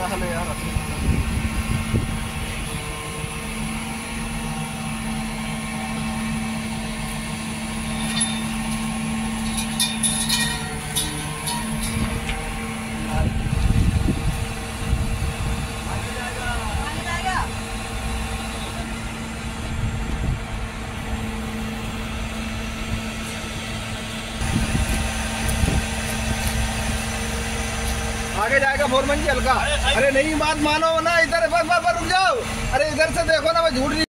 आगे जाएगा फोरमैन जी हल्का। अरे नहीं बात मानो ना, इधर बस रुक जाओ। अरे इधर से देखो ना, मैं झूठ नहीं